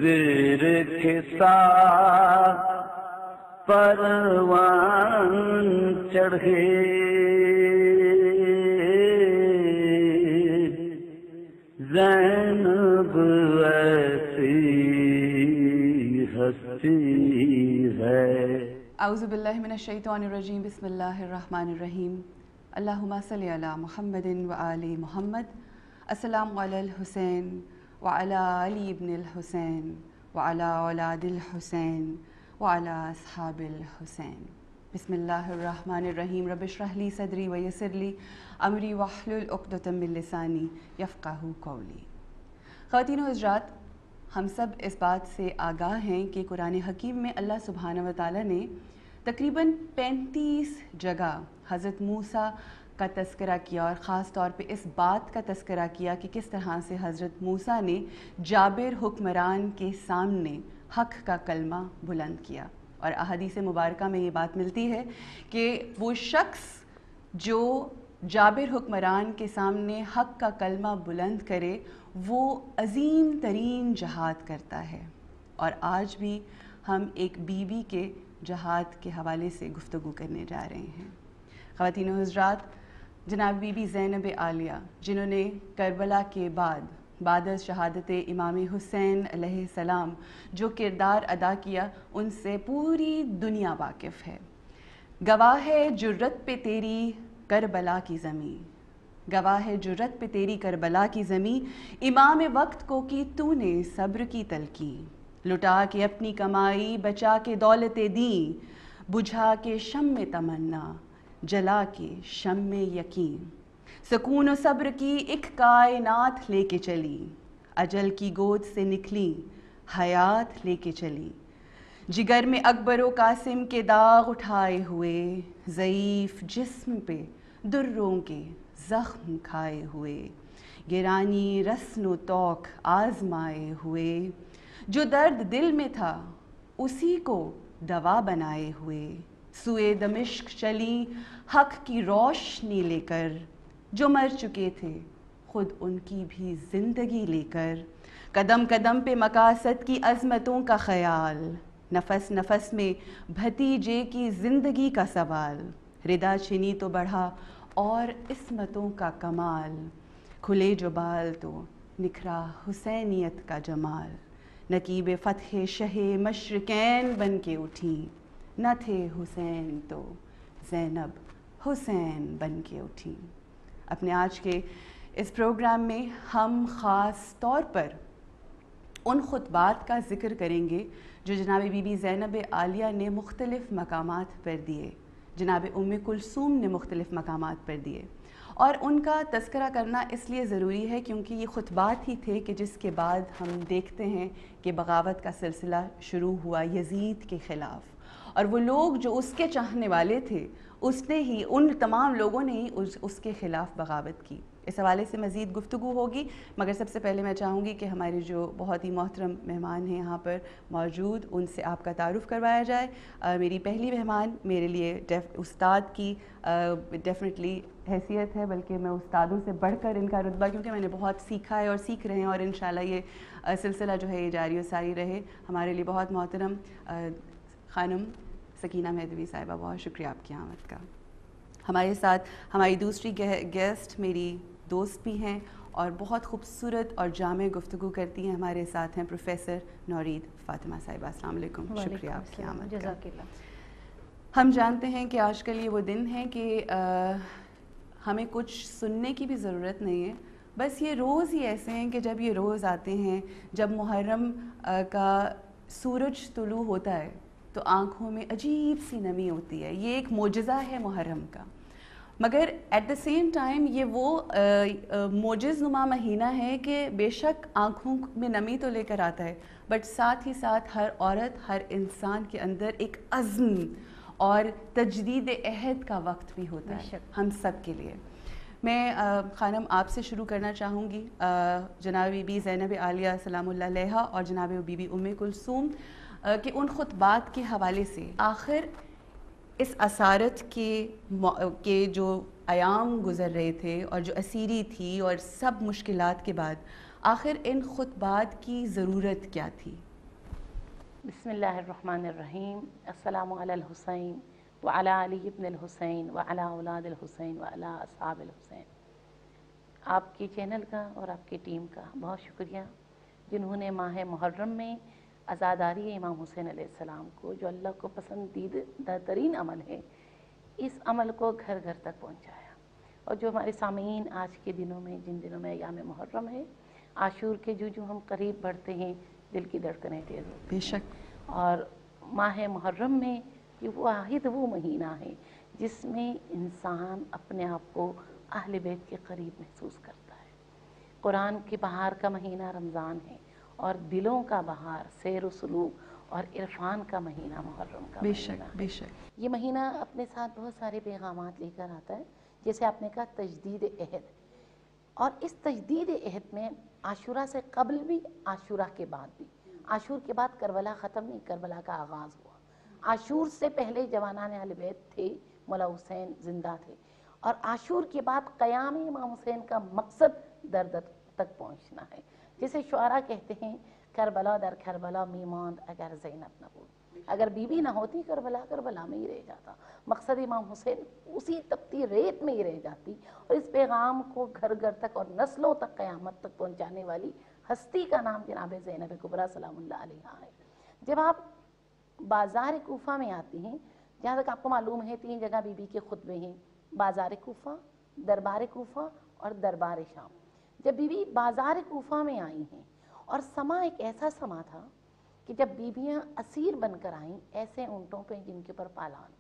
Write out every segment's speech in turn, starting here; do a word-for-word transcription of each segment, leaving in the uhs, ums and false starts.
زیر کے ساتھ پروان چڑھے، زینب ایسی ہستی ہے۔ اعوذ باللہ من الشیطان الرجیم، بسم اللہ الرحمن الرحیم، اللہم صلی علی محمد و آل محمد۔ السلام علی الحسین وعلی علی ابن الحسین وعلی اولاد الحسین وعلی اصحاب الحسین۔ بسم اللہ الرحمن الرحیم، رب اشرح لی صدری ویسر لی امری واحلل عقدۃ من لسانی یفقہوا قولی۔ خواتین و حضرات، ہم سب اس بات سے آگاہ ہیں کہ قرآن حکیم میں اللہ سبحانہ و تعالیٰ نے تقریباً پینتیس جگہ حضرت موسیٰ کا تذکرہ کیا، اور خاص طور پہ اس بات کا تذکرہ کیا کہ کس طرح سے حضرت موسیٰ نے جابر حکمران کے سامنے حق کا کلمہ بلند کیا۔ اور احادیث مبارکہ میں یہ بات ملتی ہے کہ وہ شخص جو جابر حکمران کے سامنے حق کا کلمہ بلند کرے وہ عظیم ترین جہاد کرتا ہے۔ اور آج بھی ہم ایک بی بی کے جہاد کے حوالے سے گفتگو کرنے جا رہے ہیں۔ خواتین و حضرات، جناب بی بی زینب عالیہ، جنہوں نے کربلا کے بعد بعد از شہادت امام حسین علیہ السلام جو کردار ادا کیا، ان سے پوری دنیا واقف ہے۔ گواہ ہے جرت پہ تیری کربلا کی زمین، گواہ ہے جرت پہ تیری کربلا کی زمین، امام وقت کو کی تو نے صبر کی تلقین، لٹا کے اپنی کمائی بچا کے دولت دین، بجھا کے شم میں تمنا جلا کے شم میں یقین، سکون و صبر کی ایک کائنات لے کے چلی، اجل کی گود سے نکلی حیات لے کے چلی، جگر میں اکبر و قاسم کے داغ اٹھائے ہوئے، ضعیف جسم پہ دروں کے زخم کھائے ہوئے، گرانی رسن و توق آزمائے ہوئے، جو درد دل میں تھا اسی کو دوا بنائے ہوئے، سوئے دمشق چلی حق کی روشنی لے کر، جو مر چکے تھے خود ان کی بھی زندگی لے کر، قدم قدم پہ مقاصد کی عظمتوں کا خیال، نفس نفس میں بھتیجے کی زندگی کا سوال، ردا چھنی تو بڑھا اور عصمتوں کا کمال، کھلے جو بال تو نکھرا حسینیت کا جمال، نقیب فتح شہ مشرقین بن کے اٹھی، نہ تھے حسین تو زینب حسین بن کے اٹھی۔ اپنے آج کے اس پروگرام میں ہم خاص طور پر ان خطبات کا ذکر کریں گے جو جناب بی بی زینب عالیہ نے مختلف مقامات پر دیے، جناب ام کلثوم نے مختلف مقامات پر دیے، اور ان کا تذکرہ کرنا اس لیے ضروری ہے کیونکہ یہ خطبات ہی تھے کہ جس کے بعد ہم دیکھتے ہیں کہ بغاوت کا سلسلہ شروع ہوا یزید کے خلاف، اور وہ لوگ جو اس کے چاہنے والے تھے اس نے ہی ان تمام لوگوں نے ہی اس اس کے خلاف بغاوت کی۔ اس حوالے سے مزید گفتگو ہوگی، مگر سب سے پہلے میں چاہوں گی کہ ہمارے جو بہت ہی محترم مہمان ہیں یہاں پر موجود ان سے آپ کا تعارف کروایا جائے۔ آ, میری پہلی مہمان میرے لیے استاد کی ڈیفینیٹلی حیثیت ہے، بلکہ میں استادوں سے بڑھ کر ان کا رتبہ، کیونکہ میں نے بہت سیکھا ہے اور سیکھ رہے ہیں، اور انشاءاللہ یہ سلسلہ جو ہے یہ جاری و ساری رہے۔ ہمارے لیے بہت محترم خانم سکینہ مہدوی صاحبہ، بہت شکریہ آپ کی آمد کا۔ ہمارے ساتھ ہماری دوسری گیسٹ میری دوست بھی ہیں اور بہت خوبصورت اور جامع گفتگو کرتی ہیں، ہمارے ساتھ ہیں پروفیسر نورید فاطمہ صاحبہ۔ السلام علیکم، شکریہ آپ کی آمد کا۔ ہم جانتے ہیں کہ آج کل یہ وہ دن ہے کہ ہمیں کچھ سننے کی بھی ضرورت نہیں ہے، بس یہ روز ہی ایسے ہیں کہ جب یہ روز آتے ہیں، جب محرم کا سورج طلوع ہوتا ہے تو آنکھوں میں عجیب سی نمی ہوتی ہے، یہ ایک معجزہ ہے محرم کا، مگر ایٹ دا سیم ٹائم یہ وہ معجز نما مہینہ ہے کہ بے شک آنکھوں میں نمی تو لے کر آتا ہے، بٹ ساتھ ہی ساتھ ہر عورت ہر انسان کے اندر ایک عزم اور تجدید عہد کا وقت بھی ہوتا ہے ہم سب کے لیے۔ میں خانم آپ سے شروع کرنا چاہوں گی، جناب بی بی زینب عالیہ سلام اللہ علیہا اور جناب بی بی ام کلثوم کہ ان خطبات کے حوالے سے آخر اس اسارت کے کے جو ایام گزر رہے تھے اور جو اسیری تھی اور سب مشکلات کے بعد آخر ان خطبات کی ضرورت کیا تھی؟ بسم اللہ الرحمن الرحیم. السلام علی الحسین وعلی علی ابن الحسین وعلی اولاد الحسین وعلی اصحاب الحسین. آپ کی چینل کا اور آپ کی ٹیم کا بہت شکریہ جنہوں نے ماہ محرم میں عزاداری امام حسین علیہ السلام کو، جو اللہ کو پسندیدہ ترین عمل ہے، اس عمل کو گھر گھر تک پہنچایا. اور جو ہمارے سامعین آج کے دنوں میں، جن دنوں میں ایام محرم ہے، عاشور کے جو جو ہم قریب بڑھتے ہیں، دل کی دھڑکنیں تیز ہوتی ہیں. بے شک. اور ماہ محرم میں یہ واحد وہ مہینہ ہے جس میں انسان اپنے آپ کو اہل بیت کے قریب محسوس کرتا ہے. قرآن کی بہار کا مہینہ رمضان ہے، اور دلوں کا بہار، سیر و سلوک اور عرفان کا مہینہ محرم کا بے مہینہ شک ہے. بے شک. یہ مہینہ اپنے ساتھ بہت سارے پیغامات لے کر آتا ہے، جیسے آپ نے کہا تجدید عہد. اور اس تجدید عہد میں عاشورہ سے قبل بھی، عاشورہ کے بعد بھی. عاشور کے بعد کربلا ختم نہیں، کربلا کا آغاز ہوا. عاشور سے پہلے جوانان اہل بیت تھے، مولا حسین زندہ تھے. اور عاشور کے بعد قیام امام حسین کا مقصد در در تک پہنچنا ہے. جسے شعراء کہتے ہیں، کربلا در کربلا می ماند اگر زینب نہ بود. اگر بی بی نہ ہوتی کربلا کربلا میں ہی رہ جاتا. مقصد امام حسین اسی تپتی ریت میں ہی رہ جاتی. اور اس پیغام کو گھر گھر تک اور نسلوں تک، قیامت تک پہنچانے والی ہستی کا نام جناب زینب کبریٰ سلام اللہ علیہا ہے. جب آپ بازار کوفہ میں آتی ہیں، جہاں تک آپ کو معلوم ہے تین جگہ بی بی کے خطبے ہیں: بازار کوفہ، دربار کوفہ اور دربار شام. جب بی بی بازار کوفہ میں آئی ہیں، اور سما ایک ایسا سما تھا کہ جب بیویاں اسیر بن کر آئیں ایسے اونٹوں پہ جن کے اوپر پالان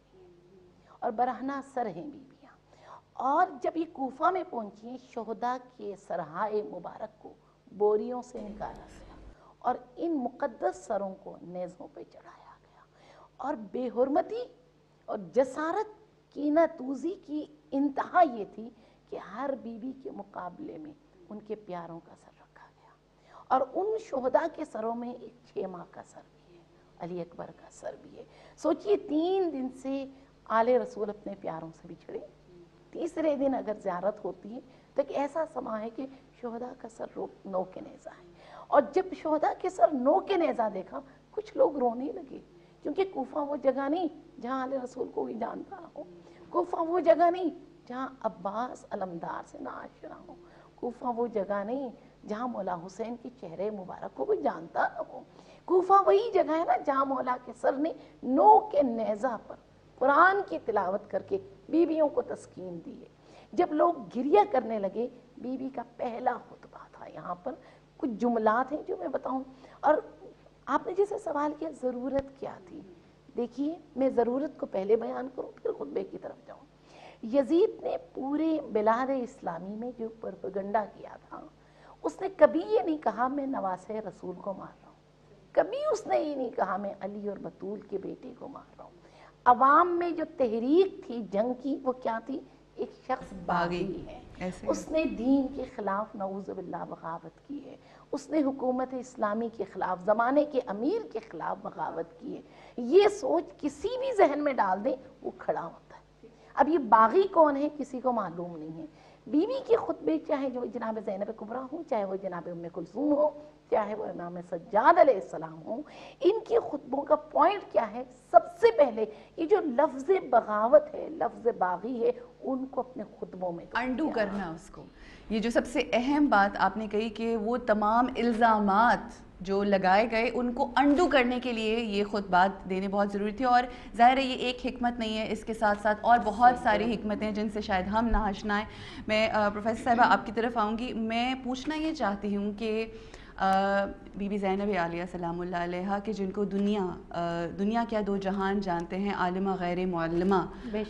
اور برہنہ سر ہیں بیویاں، اور جب یہ کوفہ میں پہنچی ہیں، شہداء کے سرہائے مبارک کو بوریوں سے نکالا گیا اور ان مقدس سروں کو نیزوں پہ چڑھایا گیا. اور بے حرمتی اور جسارت کینہ توزی کی انتہا یہ تھی کہ ہر بیوی کے مقابلے میں ان کے پیاروں کا سر رکھا گیا. اور ان شہداء کے سروں میں ایک چھ ماہ کا سر بھی ہے، علی اکبر کا سر بھی ہے. سوچئے تین دن سے آل رسول اپنے پیاروں سے بچھڑے، تیسرے دن اگر زیارت ہوتی ہے تو ایک ایسا سما ہے کہ شہداء کا سر نو کے نیزہ ہے. اور جب شہداء کے سر نو کے نیزہ دیکھا، کچھ لوگ رونے لگے، کیونکہ کوفہ وہ جگہ نہیں جہاں آل رسول کو بھی جانتا ہو. کوفہ وہ جگہ نہیں جہاں عباس علمدار سے ناآشنا ہو. کوفہ وہ جگہ نہیں جہاں مولا حسین کے چہرے مبارک کو بھی جانتا نہ ہو. کوفہ وہی جگہ ہے نا جہاں مولا کے سر نے نو کے نیزہ پر قرآن کی تلاوت کر کے بیویوں کو تسکین دی ہے. جب لوگ گریہ کرنے لگے، بی بی کا پہلا خطبہ تھا. یہاں پر کچھ جملات ہیں جو میں بتاؤں. اور آپ نے جیسے سوال کیا ضرورت کیا تھی، دیکھیے میں ضرورت کو پہلے بیان کروں پھر خطبے کی طرف جاؤں. یزید نے پورے بلاد اسلامی میں جو پروپیگنڈا کیا تھا، اس نے کبھی یہ نہیں کہا میں نواسہ رسول کو مار رہا ہوں، کبھی اس نے یہ نہیں کہا میں علی اور بطول کے بیٹے کو مار رہا ہوں. عوام میں جو تحریک تھی جنگ کی، وہ کیا تھی؟ ایک شخص باغی ہے، اس نے دین کے خلاف نعوذ باللہ بغاوت کی ہے، اس نے حکومت اسلامی کے خلاف، زمانے کے امیر کے خلاف بغاوت کی ہے. یہ سوچ کسی بھی ذہن میں ڈال دیں وہ کھڑا ہوتا ہے. اب یہ باغی کون ہے کسی کو معلوم نہیں ہے. بی بی کے خطبے چاہے جو جناب زینب کبریٰ ہوں، چاہے وہ جناب ام کلثوم ہو، چاہے وہ امام سجاد علیہ السلام ہوں، ان کے خطبوں کا پوائنٹ کیا ہے؟ سب سے پہلے یہ جو لفظ بغاوت ہے، لفظ باغی ہے، ان کو اپنے خطبوں میں انڈو کرنا اس کو. یہ جو سب سے اہم بات آپ نے کہی کہ وہ تمام الزامات جو لگائے گئے ان کو انڈو کرنے کے لیے یہ خطبات دینے بہت ضروری تھی. اور ظاہر ہے یہ ایک حکمت نہیں ہے، اس کے ساتھ ساتھ اور بہت ساری حکمتیں ہیں جن سے شاید ہم نہ آشنا ہیں. میں پروفیسر صاحبہ آپ کی طرف آؤں گی. میں پوچھنا یہ چاہتی ہوں کہ بی بی زینب عالیہ سلام اللہ علیہا کہ جن کو دنیا دنیا کیا دو جہان جانتے ہیں، عالمہ غیر معلمہ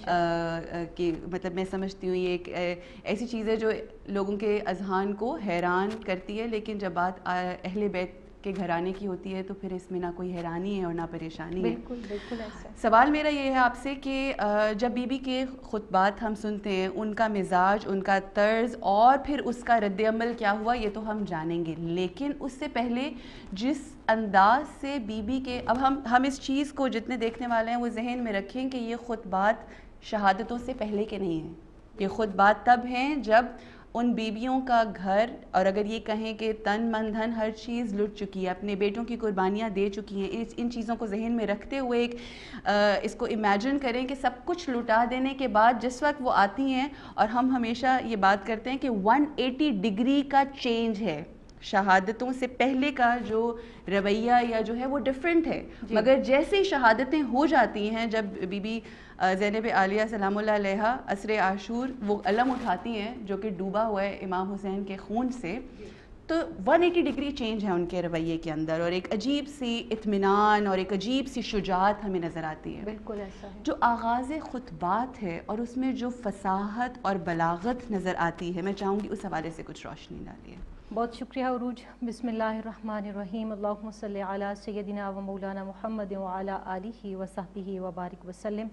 کہ مطلب میں سمجھتی ہوں یہ ایک ایسی چیز ہے جو لوگوں کے اذہان کو حیران کرتی ہے، لیکن جب بات اہل بیت کے گھرانے کی ہوتی ہے تو پھر اس میں نہ کوئی حیرانی ہے اور نہ پریشانی ہے. بالکل بالکل ایسا. سوال میرا یہ ہے آپ سے کہ جب بی بی کے خطبات ہم سنتے ہیں، ان کا مزاج، ان کا طرز اور پھر اس کا رد عمل کیا ہوا یہ تو ہم جانیں گے، لیکن اس سے پہلے جس انداز سے بی بی کے، اب ہم ہم اس چیز کو جتنے دیکھنے والے ہیں وہ ذہن میں رکھیں کہ یہ خطبات شہادتوں سے پہلے کے نہیں ہیں. یہ خطبات تب ہیں جب ان بیویوں کا گھر، اور اگر یہ کہیں کہ تن من دھن ہر چیز لٹ چکی ہے، اپنے بیٹوں کی قربانیاں دے چکی ہیں، اس ان چیزوں کو ذہن میں رکھتے ہوئے ایک اس کو امیجن کریں کہ سب کچھ لٹا دینے کے بعد جس وقت وہ آتی ہیں، اور ہم ہمیشہ یہ بات کرتے ہیں کہ ون ایٹی ڈگری کا چینج ہے، شہادتوں سے پہلے کا جو رویہ یا جو ہے وہ ڈیفرنٹ ہے، مگر جیسے ہی شہادتیں ہو جاتی ہیں، جب بی بی زینب عالیہ سلام اللہ علیہا عصر عاشور وہ علم اٹھاتی ہیں جو کہ ڈوبا ہوا ہے امام حسین کے خون سے، تو ون ایٹی ڈگری چینج ہے ان کے رویے کے اندر، اور ایک عجیب سی اطمینان اور ایک عجیب سی شجاعت ہمیں نظر آتی ہے. بالکل ایسا ہے. جو آغاز خطبات ہے اور اس میں جو فصاحت اور بلاغت نظر آتی ہے، میں چاہوں گی اس حوالے سے کچھ روشنی ڈالیے. بہت شکریہ عروج. بسم اللہ الرحمن الرحیم. اللہم صلی علی سیدنا و مولانا محمد وعلی آلہ و صحبہ وبارک وسلم.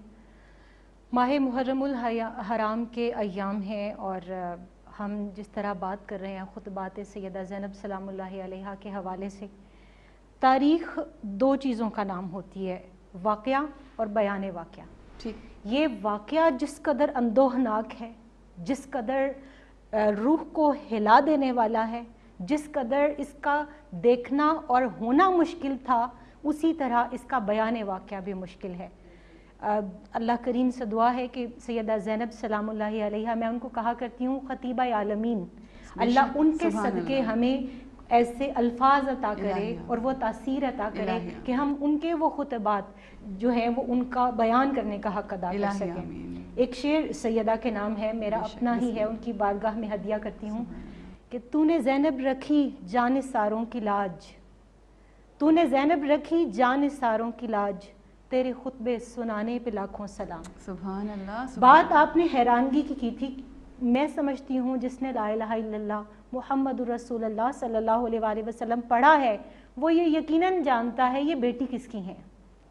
ماہ محرم الحرام کے ایام ہیں، اور ہم جس طرح بات کر رہے ہیں خطبات سیدہ زینب سلام اللہ علیہا کے حوالے سے، تاریخ دو چیزوں کا نام ہوتی ہے، واقعہ اور بیان واقعہ. ٹھیک. یہ واقعہ جس قدر اندوہناک ہے، جس قدر روح کو ہلا دینے والا ہے، جس قدر اس کا دیکھنا اور ہونا مشکل تھا، اسی طرح اس کا بیان واقعہ بھی مشکل ہے. اللہ کریم سے دعا ہے کہ سیدہ زینب سلام اللہ علیہا، میں ان کو کہا کرتی ہوں خطیبہ عالمین، اللہ ان کے صدقے ہمیں ایسے الفاظ عطا کرے اور وہ تاثیر عطا کرے کہ ہم ان کے وہ خطبات جو ہیں وہ ان کا بیان کرنے کا حق ادا کر سکیں. ایک شعر سیدہ کے نام ہے، میرا اپنا ہی ہے، ان کی بارگاہ میں ہدیہ کرتی ہوں کہ تو نے زینب رکھی جان ساروں کی لاج، تو نے زینب رکھی جان ساروں کی لاج، تیرے خطبے سنانے پہ لاکھوں سلام. سبحان اللہ. بات آپ نے حیرانگی کی کی تھی. میں سمجھتی ہوں جس نے لا الہ الا اللہ محمد رسول اللہ صلی اللہ علیہ وآلہ وسلم پڑھا ہے، وہ یہ یقیناً جانتا ہے یہ بیٹی کس کی ہیں،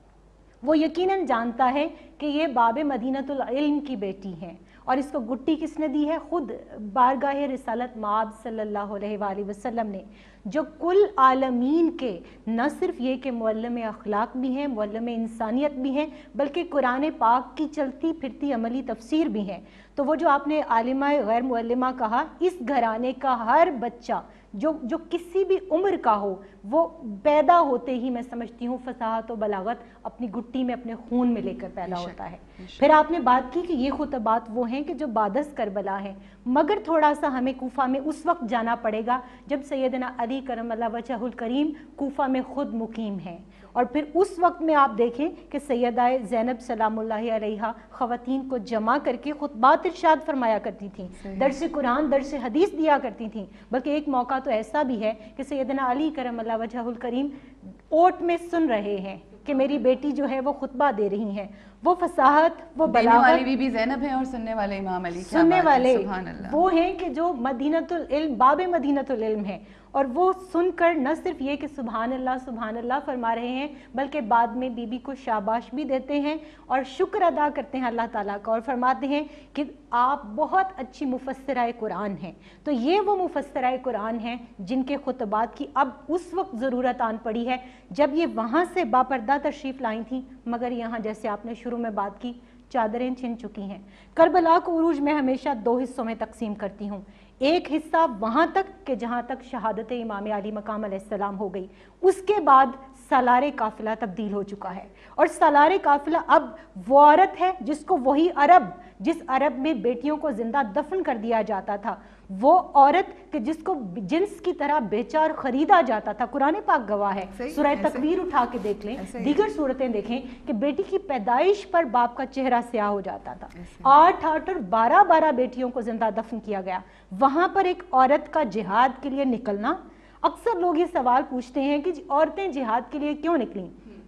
وہ یقیناً جانتا ہے کہ یہ باب مدینۃ العلم کی بیٹی ہیں، اور اس کو گٹی کس نے دی ہے؟ خود بارگاہ رسالت مآب صلی اللہ علیہ وآلہ وسلم نے، جو کل عالمین کے نہ صرف یہ کہ معلم اخلاق بھی ہیں، معلم انسانیت بھی ہیں، بلکہ قرآن پاک کی چلتی پھرتی عملی تفسیر بھی ہیں. تو وہ جو آپ نے عالمہ غیر معلمہ کہا، اس گھرانے کا ہر بچہ جو جو کسی بھی عمر کا ہو، وہ پیدا ہوتے ہی میں سمجھتی ہوں فصاحت و بلاغت اپنی گٹی میں اپنے خون میں لے کر پیدا ہوتا ہے. پھر آپ نے بات کی کہ یہ خطبات وہ ہیں کہ جو بعدس کربلا ہیں، مگر تھوڑا سا ہمیں کوفہ میں اس وقت جانا پڑے گا جب سیدنا علی کرم اللہ وجہہ الکریم کوفہ میں خود مقیم ہیں، اور پھر اس وقت میں آپ دیکھیں کہ سیدہ زینب سلام اللہ علیہا خواتین کو جمع کر کے خطبات ارشاد فرمایا کرتی تھیں، درس قرآن درس حدیث دیا کرتی تھیں. بلکہ ایک موقع تو ایسا بھی ہے کہ سیدنا علی کرم اللہ وجہہ الکریم اوٹ میں سن رہے ہیں کہ میری بیٹی جو ہے وہ خطبہ دے رہی ہیں. وہ فصاحت، وہ بلاغت، بی بی زینب ہیں اور سننے والے امام علی، سننے والے وہ ہیں کہ جو مدینۃ العلم، باب مدینۃ العلم ہے، اور وہ سن کر نہ صرف یہ کہ سبحان اللہ سبحان اللہ فرما رہے ہیں، بلکہ بعد میں بی بی کو شاباش بھی دیتے ہیں اور شکر ادا کرتے ہیں اللہ تعالیٰ کا، اور فرماتے ہیں کہ آپ بہت اچھی مفسرہ قرآن ہیں. تو یہ وہ مفسرہ قرآن ہیں جن کے خطبات کی اب اس وقت ضرورت آن پڑی ہے جب یہ وہاں سے باپردہ تشریف لائی تھیں، مگر یہاں جیسے آپ نے شروع میں بات کی چادریں چھن چکی ہیں. کربلا کو عروج میں ہمیشہ دو حصوں میں تقسیم کرتی ہوں. ایک حصہ وہاں تک کہ جہاں تک شہادت امام علی مقام علیہ السلام ہو گئی، اس کے بعد سالار قافلہ تبدیل ہو چکا ہے، اور سالار قافلہ اب وہ عورت ہے جس کو وہی عرب، جس عرب میں بیٹیوں کو زندہ دفن کر دیا جاتا تھا، وہ عورت کہ جس کو جنس کی طرح بیچا اور خریدا جاتا تھا. قرآن پاک گواہ ہے، سورہ تکویر اٹھا کے دیکھ لیں، دیگر صورتیں دیکھیں کہ بیٹی کی پیدائش پر باپ کا چہرہ سیاہ ہو جاتا تھا. آٹھ آٹھ اور بارہ بارہ بیٹیوں کو زندہ دفن کیا گیا. وہاں پر ایک عورت کا جہاد کے لیے نکلنا، اکثر لوگ یہ سوال پوچھتے ہیں کہ عورتیں جہاد کے لیے کیوں نکلیں.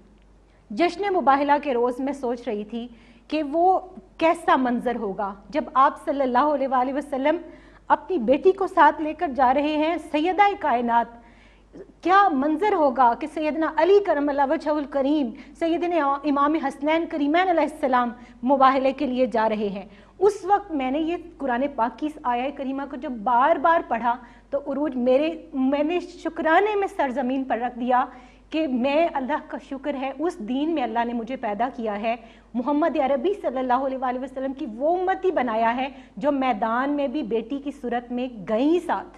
جشن مباہلہ کے روز میں سوچ رہی تھی کہ وہ کیسا منظر ہوگا جب آپ صلی اللہ علیہ وآلہ وسلم اپنی بیٹی کو ساتھ لے کر جا رہے ہیں سیدہ کائنات. کیا منظر ہوگا کہ سیدنا علی کرم اللہ وجہہ الکریم، سیدنا امام حسنین کریمین علیہ السلام مباہلے کے لیے جا رہے ہیں. اس وقت میں نے یہ قرآن پاک کی اس آیہ کریمہ کو جب بار بار پڑھا تو عروج میرے میں نے شکرانے میں سرزمین پر رکھ دیا کہ میں اللہ کا شکر ہے اس دین میں اللہ نے مجھے پیدا کیا ہے، محمد عربی صلی اللہ علیہ وآلہ وسلم کی وہ امتی بنایا ہے جو میدان میں بھی بیٹی کی صورت میں گئیں ساتھ.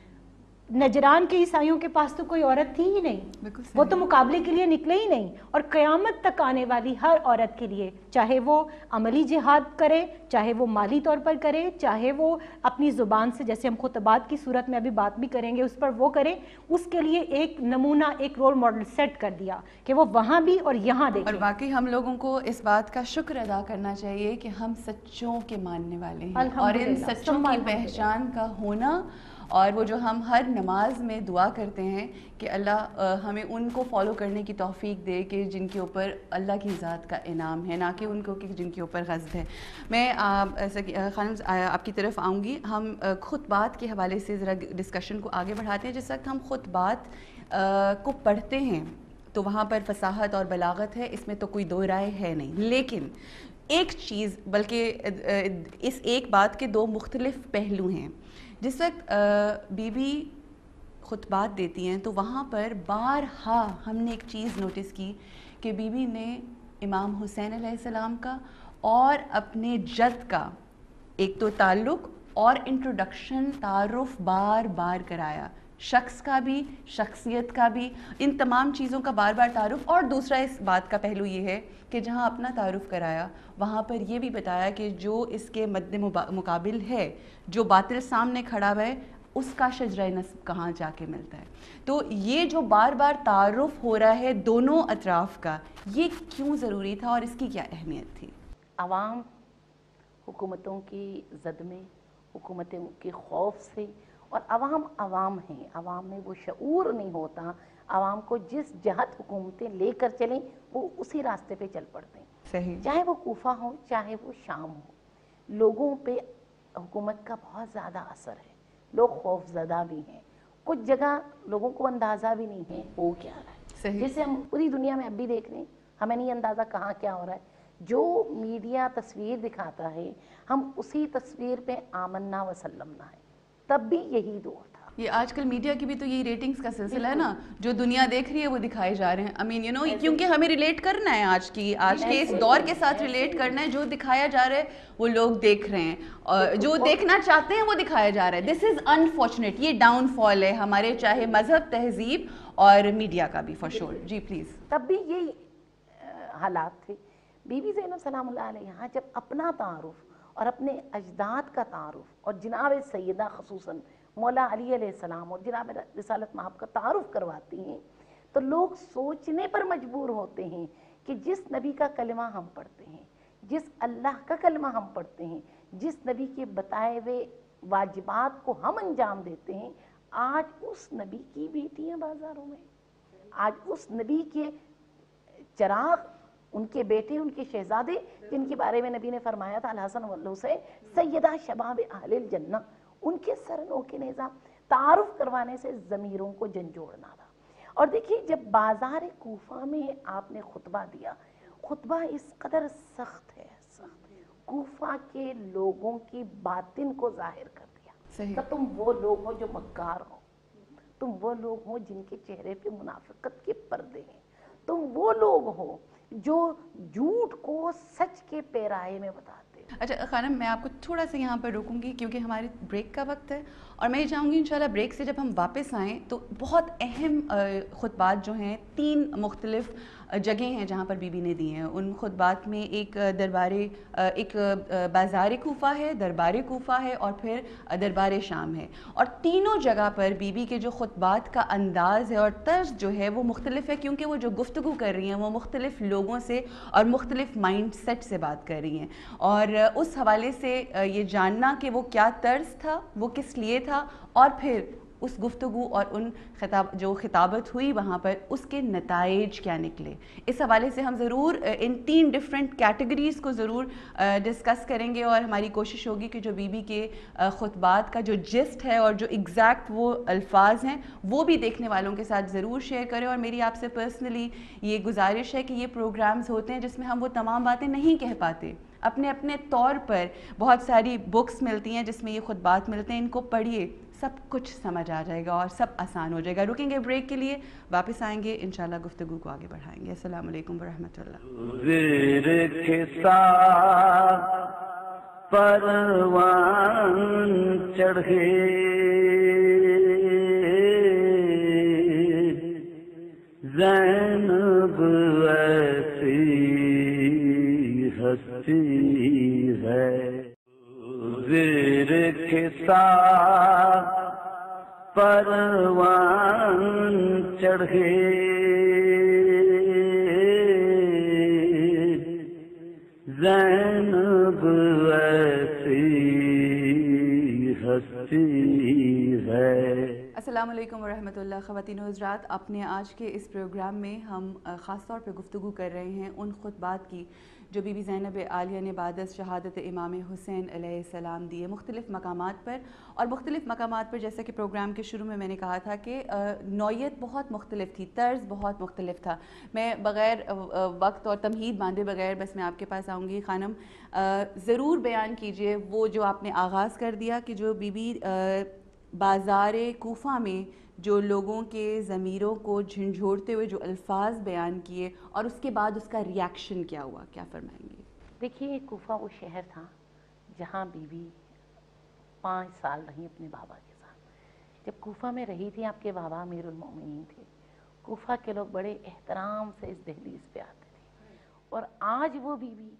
نجران کے عیسائیوں کے پاس تو کوئی عورت تھی ہی نہیں، وہ تو مقابلے کے لیے نکلے ہی نہیں. اور قیامت تک آنے والی ہر عورت کے لیے، چاہے وہ عملی جہاد کرے، چاہے وہ مالی طور پر کرے، چاہے وہ اپنی زبان سے، جیسے ہم خطبات کی صورت میں ابھی بات بھی کریں گے اس پر، وہ کرے، اس کے لیے ایک نمونہ، ایک رول ماڈل سیٹ کر دیا کہ وہ وہاں بھی اور یہاں دیکھیں. اور واقعی ہم لوگوں کو اس بات کا شکر ادا کرنا چاہیے کہ ہم سچوں کے ماننے والے ہیں، اور ان سچوں کی پہچان کا ہونا، اور وہ جو ہم ہر نماز میں دعا کرتے ہیں کہ اللہ ہمیں ان کو فالو کرنے کی توفیق دے کہ جن کے اوپر اللہ کی ذات کا انعام ہے، نہ کہ ان کو کہ جن کے اوپر غضب ہے. میں خانم آپ کی طرف آؤں گی. ہم خطبات کے حوالے سے ذرا ڈسکشن کو آگے بڑھاتے ہیں. جس وقت ہم خطبات کو پڑھتے ہیں تو وہاں پر فصاحت اور بلاغت ہے، اس میں تو کوئی دو رائے ہے نہیں، لیکن ایک چیز، بلکہ اس ایک بات کے دو مختلف پہلو ہیں. جس وقت بی بی خطبات دیتی ہیں تو وہاں پر بارہا ہم نے ایک چیز نوٹس کی کہ بی بی نے امام حسین علیہ السلام کا اور اپنے جد کا ایک تو تعلق اور انٹروڈکشن، تعارف بار بار کرایا، شخص کا بھی، شخصیت کا بھی، ان تمام چیزوں کا بار بار تعارف. اور دوسرا اس بات کا پہلو یہ ہے کہ جہاں اپنا تعارف کرایا وہاں پر یہ بھی بتایا کہ جو اس کے مد مقابل ہے، جو باطل سامنے کھڑا ہے، اس کا شجرہ نسب کہاں جا کے ملتا ہے. تو یہ جو بار بار تعارف ہو رہا ہے دونوں اطراف کا، یہ کیوں ضروری تھا اور اس کی کیا اہمیت تھی؟ عوام حکومتوں کی زد میں، حکومتوں کے خوف سے، اور عوام عوام ہیں، عوام میں وہ شعور نہیں ہوتا. عوام کو جس جہت حکومتیں لے کر چلیں وہ اسی راستے پہ چل پڑتے ہیں. صحیح. چاہے وہ کوفہ ہو، چاہے وہ شام ہو، لوگوں پہ حکومت کا بہت زیادہ اثر ہے. لوگ خوف زدہ بھی ہیں، کچھ جگہ لوگوں کو اندازہ بھی نہیں ہے وہ کیا رہا ہے. صحیح. جیسے ہم پوری دنیا میں اب بھی دیکھ رہے ہیں، ہمیں نہیں اندازہ کہاں کیا ہو رہا ہے. جو میڈیا تصویر دکھاتا ہے ہم اسی تصویر پہ آمنا وسلمنا ہے. تب بھی یہی دور تھا. یہ آج کل میڈیا کی بھی تو یہی ریٹنگز کا سلسلہ ہے نا، جو دنیا دیکھ رہی ہے وہ دکھائے جا رہے ہیں. I mean, you know, کیونکہ ہمیں ریلیٹ کرنا ہے آج کی آج کے اس دور کے ساتھ ریلیٹ کرنا ہے. جو دکھایا جا رہا ہے وہ لوگ دیکھ رہے ہیں، اور جو دیکھنا چاہتے ہیں وہ دکھایا جا رہا ہے. دس از انفارچونیٹ. یہ ڈاؤن فال ہے ہمارے چاہے مذہب، تہذیب اور میڈیا کا بھی. For sure. جی پلیز. تب بھی یہی حالات تھے. بی بی زینب سلام اللہ علیہا جب اپنا تعارف اور اپنے اجداد کا تعارف اور جناب سیدہ خصوصاً مولا علی علیہ السلام اور جناب رسالت مآب کا تعارف کرواتی ہیں تو لوگ سوچنے پر مجبور ہوتے ہیں کہ جس نبی کا کلمہ ہم پڑھتے ہیں، جس اللہ کا کلمہ ہم پڑھتے ہیں، جس نبی کے بتائے ہوئے واجبات کو ہم انجام دیتے ہیں، آج اس نبی کی بیٹیاں بازاروں میں، آج اس نبی کے چراغ، ان کے بیٹے، ان کے شہزادے جن کے بارے میں نبی نے فرمایا تھا الحسن والحسین سیدہ شباب اہل الجنہ، ان کے سر نوکے نظام تعارف کروانے سے ضمیروں کو جھنجھوڑنا تھا. اور دیکھیے جب بازار کوفہ میں آپ نے خطبہ دیا، خطبہ اس قدر سخت ہے، سخت کوفہ کے لوگوں کی باطن کو ظاہر کر دیا کہ تم وہ لوگ ہو جو مکار ہو، تم وہ لوگ ہو جن کے چہرے پہ منافقت کے پردے ہیں، تم وہ لوگ ہو جو جھوٹ کو سچ کے پیرائے میں بتاتے ہیں. اچھا خانم، میں آپ کو تھوڑا سا یہاں پر روکوں گی کیونکہ ہمارے بریک کا وقت ہے، اور میں یہ چاہوں گی انشاءاللہ بریک سے جب ہم واپس آئیں تو بہت اہم خطبات جو ہیں تین مختلف جگہیں ہیں جہاں پر بی بی نے دی ہیں. ان خطبات میں ایک دربار ایک بازار کوفہ ہے، دربار کوفہ ہے، اور پھر دربار شام ہے. اور تینوں جگہ پر بی بی کے جو خطبات کا انداز ہے اور طرز جو ہے وہ مختلف ہے، کیونکہ وہ جو گفتگو کر رہی ہیں وہ مختلف لوگوں سے اور مختلف مائنڈ سیٹ سے بات کر رہی ہیں. اور اس حوالے سے یہ جاننا کہ وہ کیا طرز تھا، وہ کس لیے تھا، اور پھر اس گفتگو اور ان خطاب جو خطابت ہوئی وہاں پر اس کے نتائج کیا نکلے، اس حوالے سے ہم ضرور ان تین ڈیفرنٹ کیٹیگریز کو ضرور ڈسکس کریں گے. اور ہماری کوشش ہوگی کہ جو بی بی کے خطبات کا جو جسٹ ہے اور جو ایگزیکٹ وہ الفاظ ہیں وہ بھی دیکھنے والوں کے ساتھ ضرور شیئر کریں. اور میری آپ سے پرسنلی یہ گزارش ہے کہ یہ پروگرامز ہوتے ہیں جس میں ہم وہ تمام باتیں نہیں کہہ پاتے اپنے اپنے طور پر بہت ساری بکس ملتی ہیں جس میں یہ خطبات ملتے ہیں، ان کو پڑھیے، سب کچھ سمجھ آ جائے گا اور سب آسان ہو جائے گا. رکیں گے بریک کے لیے، واپس آئیں گے انشاءاللہ گفتگو کو آگے بڑھائیں گے. السلام علیکم ورحمۃ اللہ. زیر کھسا پروان چڑھے زینب ایسی ہستی ہے. زیر کھسا پروان چڑھے زینب ایسی ہستی ہے. السلام علیکم ورحمۃ اللہ. خواتین و حضرات، اپنے آج کے اس پروگرام میں ہم خاص طور پہ گفتگو کر رہے ہیں ان خطبات کی جو بی بی زینب عالیہ نے بعد از شہادت امام حسین علیہ السلام دیے مختلف مقامات پر. اور مختلف مقامات پر جیسا کہ پروگرام کے شروع میں میں نے کہا تھا کہ نوعیت بہت مختلف تھی، طرز بہت مختلف تھا. میں بغیر وقت اور تمہید باندھے بغیر بس میں آپ کے پاس آؤں گی. خانم ضرور بیان کیجئے وہ جو آپ نے آغاز کر دیا کہ جو بی بی بازار کوفہ میں جو لوگوں کے ضمیروں کو جھنجھوڑتے ہوئے جو الفاظ بیان کیے اور اس کے بعد اس کا ریاکشن کیا ہوا، کیا فرمائیں گے؟ دیکھیے، کوفہ وہ شہر تھا جہاں بی بی پانچ سال رہی اپنے بابا کے ساتھ. جب کوفہ میں رہی تھی آپ کے بابا امیر المومنین تھے. کوفہ کے لوگ بڑے احترام سے اس دہلیز پہ آتے تھے. اور آج وہ بی بی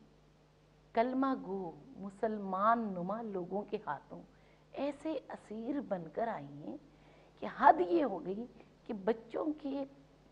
کلمہ گو مسلمان نما لوگوں کے ہاتھوں ایسے اسیر بن کر آئی ہیں کہ حد یہ ہو گئی کہ بچوں کے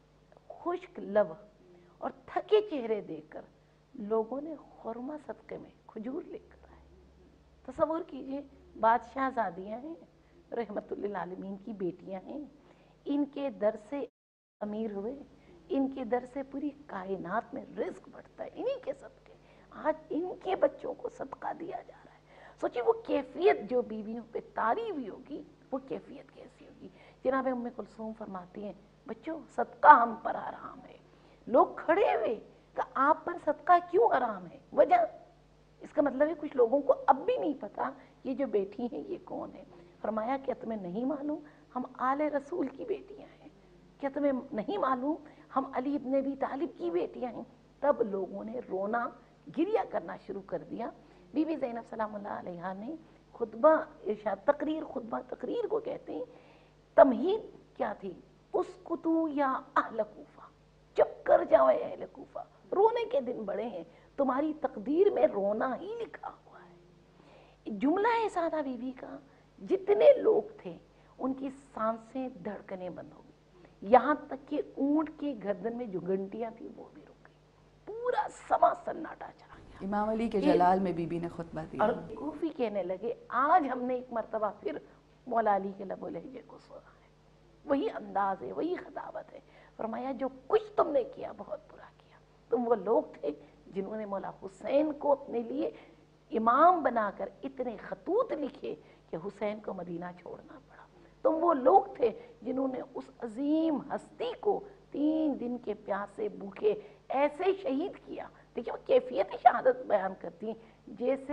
خشک لب اور تھکے چہرے دیکھ کر لوگوں نے خورمہ صدقے میں کھجور لے کر آئے. تصور کیجئے، بادشاہ زادیاں ہیں، رحمت للعالمین کی بیٹیاں ہیں، ان کے در سے امیر ہوئے، ان کے در سے پوری کائنات میں رزق بڑھتا ہے انہی کے صدقے. آج ان کے بچوں کو صدقہ دیا جا رہا ہے. سوچی وہ کیفیت جو بیویوں پہ طاری ہوئی ہوگی، وہ کیفیت کیسی ہوگی. جناب ام کلثوم فرماتی ہیں، بچوں صدقہ ہم پر حرام ہے. لوگ کھڑے ہوئے کہ آپ پر صدقہ کیوں حرام ہے؟ وجہ اس کا مطلب ہے کچھ لوگوں کو اب بھی نہیں پتا یہ جو بیٹھی ہیں یہ کون ہے. فرمایا کیا تمہیں نہیں معلوم ہم آل رسول کی بیٹیاں ہیں؟ کیا تمہیں نہیں معلوم ہم علی ابن ابی طالب کی بیٹیاں ہیں؟ تب لوگوں نے رونا گریا کرنا شروع کر دیا. بی بی زینب سلام اللہ علیہا نے خطبہ ارشاد، تقریر خطبہ تقریر کو کہتے ہیں. تمہید کیا تھی؟ اسکتو یا اہل کوفہ، چپ کر جاؤ اے اہل کوفہ، رونے کے دن بڑے ہیں، تمہاری تقدیر میں رونا ہی لکھا ہوا ہے. جملہ ہے سادہ بی بی کا، جتنے لوگ تھے ان کی سانسیں دھڑکنیں بند ہو گئی، یہاں تک کہ اونٹ کے گردن میں جو گھنٹیاں تھیں وہ بھی رک گئی. پورا سما سناٹا چھا گیا. امام علی کے جلال میں بی بی نے خطبہ دیا اور کوفی کہنے لگے آج ہم نے ایک مرتبہ پھر مولا علی کے لب و لہجے کو سنا ہے، وہی انداز ہے، وہی خطابت ہے. فرمایا جو کچھ تم نے کیا بہت برا کیا. تم وہ لوگ تھے جنہوں نے مولا حسین کو اپنے لیے امام بنا کر اتنے خطوط لکھے کہ حسین کو مدینہ چھوڑنا پڑا. تم وہ لوگ تھے جنہوں نے اس عظیم ہستی کو تین دن کے پیاسے بھوکے ایسے شہید کیا. دیکھیں وہ کیفیت شہادت بیان کرتی ہیں جیسے